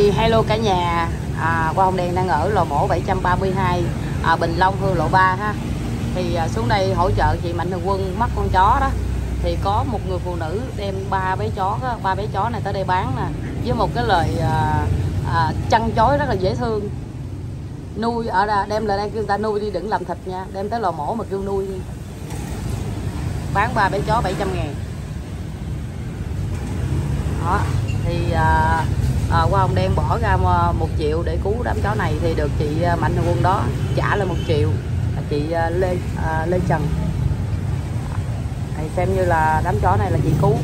Thì hello cả nhà, Hoa Hồng Đen đang ở lò mổ 732 Bình Long, Hương Lộ 3 ha. Thì xuống đây hỗ trợ chị Mạnh Thường Quân mất con chó đó. Thì có một người phụ nữ đem ba bé chó này tới đây bán nè, với một cái lời chăn chối rất là dễ thương. Nuôi ở đây, đem lại đây kêu người ta nuôi đi, đừng làm thịt nha, đem tới lò mổ mà kêu nuôi đi. Bán ba bé chó 700.000 đó. Thì Hoa Hồng Đen bỏ ra 1 triệu để cứu đám chó này, thì được chị Mạnh Thường Quân đó trả lại 1 triệu, chị Lê Trần. Thì xem như là đám chó này là chị cứu.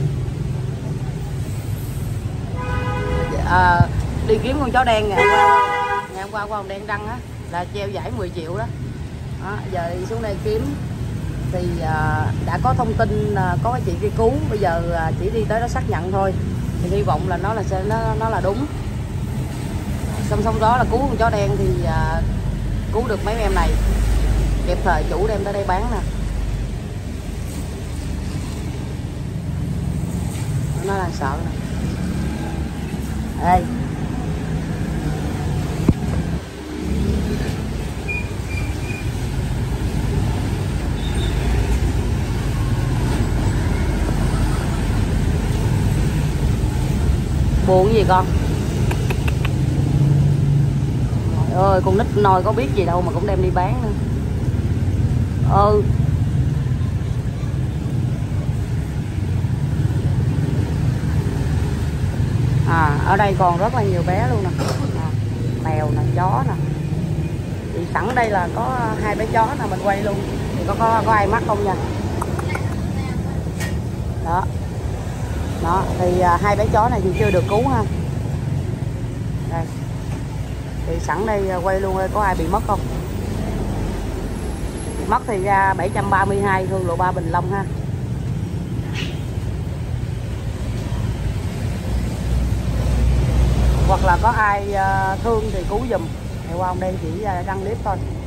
Đi kiếm con chó đen ngày hôm qua Hoa Hồng Đen đăng á là treo giải 10 triệu đó. Giờ đi xuống đây kiếm thì đã có thông tin có cái chị kia cứu, bây giờ chỉ đi tới đó xác nhận thôi. Thì hy vọng là nó là đúng. Song đó là cứu con chó đen thì cứu được mấy em này, kịp thời chủ đem tới đây bán nè. Nó đang sợ nè. Đây. Buồn gì con? Trời ơi, con nít nôi có biết gì đâu mà cũng đem đi bán nữa. Ở đây còn rất là nhiều bé luôn nè. Mèo nè, chó nè. Thì sẵn đây là có 2 bé chó nè, mình quay luôn. Thì có ai mắc không nha. Đó, thì 2 bé chó này thì chưa được cứu ha. Đây. Thì sẵn đây quay luôn, có ai bị mất không? Mất thì ra 732 Hương Lộ 3 Bình Long ha. Hoặc là có ai thương thì cứu giùm. Thì Hoa Hồng Đen chỉ đăng clip thôi.